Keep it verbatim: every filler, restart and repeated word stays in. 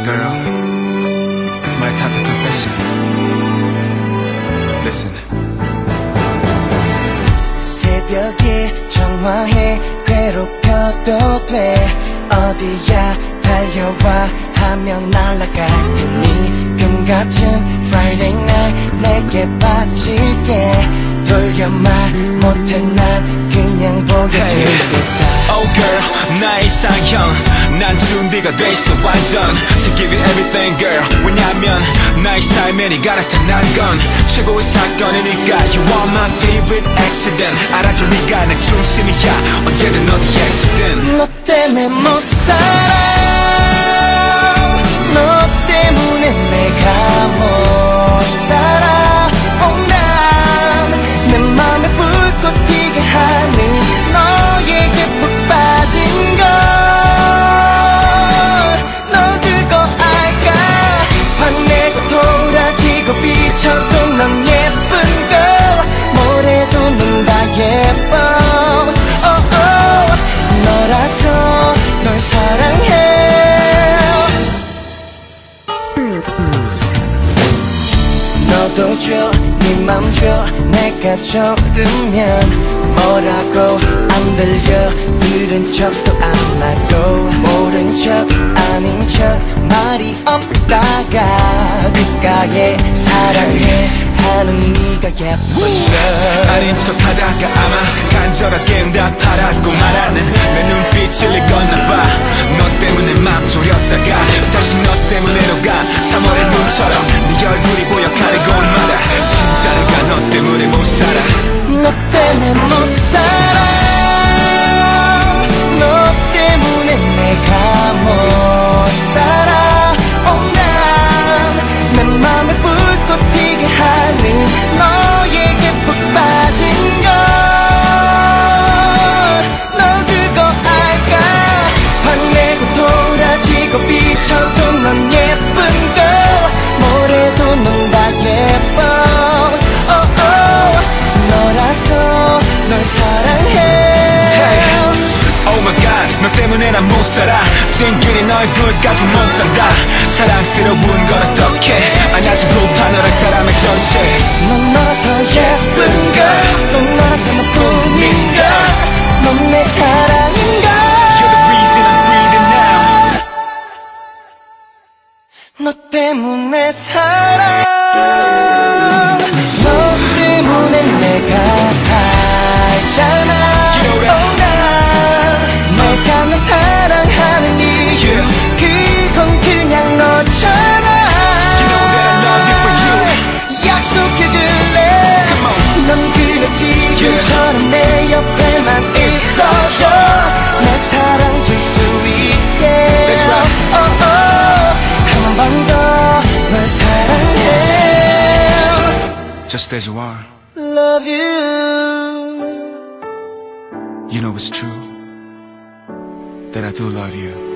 Girl, it's my type of confession. Listen. 새벽에 전화해 괴롭혀도 돼. 어디야 달려와 하면 날아갈 테니 금같은 Friday night 내게 바칠게. 돌려 말 못해 난 그냥 보여줄게. Oh girl, 나의 이상형 난 준비가 돼 있어 완전 To give you everything girl. 왜냐면 나의 삶에 네가 나타난 건 최고의 사건이니까 You are my favorite accident. 알아줘 네가 내 중심이야 언제든 어디에서든. 너 때문에 못 살아. 너 때문에 내가 못 살아. oh, 난 내 맘에 불꽃 튀게 하는 너에게 푹 빠진 걸. 너 그거 알까? 화내고 돌아지고 비춰도 넌 예쁜 걸. 뭐래도 넌 다 예뻐. oh, oh. 너라서 널 사랑해. 너도 줘, 네 맘 줘. 내가 좋으면 뭐라고 안 들려. 들은 척도 안 하고 모른 척 아닌 척 말이 없다가 귓가에 사랑해 하는 네가 예쁘셔. 아닌 척하다가 아마 간절하게 응답하라고 말하는 내 눈빛을 읽었나봐. 너 때문에 맘 졸였다가 다시 너 때문에 녹아. 삼월의 눈처럼 네 얼굴이 보여 가는 곳마다 진짜 내가 너 때문에 못 살아. 너 때문에 못 살아. 너 때문에 내가 못 살아. oh, 난내 맘에 불꽃 튀게 하는 너에게 푹 빠진 걸. 너 그거 알까? 화내고 돌아지고 비춰도 넌 예쁜 걸. 뭐래도 넌 다 예뻐. oh, oh. 너라서 널 사랑해. Hey. Oh my god, 너 때문에 난 못 살아. 찡그린 얼굴까지 못 단다. 사랑스러운 건 어떡해. 안아주고 파너란 사람의 전체. 넌 너서 예쁜가? 또 너서 너뿐인가? 넌 내 사랑인가? You're the reason I'm breathing now. 너 때문에 살아. 너 때문에 내가 살잖아. You know that. oh, 난 내가 너 사랑하는 이유 그건 그냥 너잖아. You know that I love you for you. 약속해줄래? Come on. 넌 그냥 지금처럼 내 옆에만 있어줘. 내 사랑 줄 수 있게. That's right. oh, oh. 한 번 더 널 사랑해. Just as you are. Love you. You know it's true that I do love you.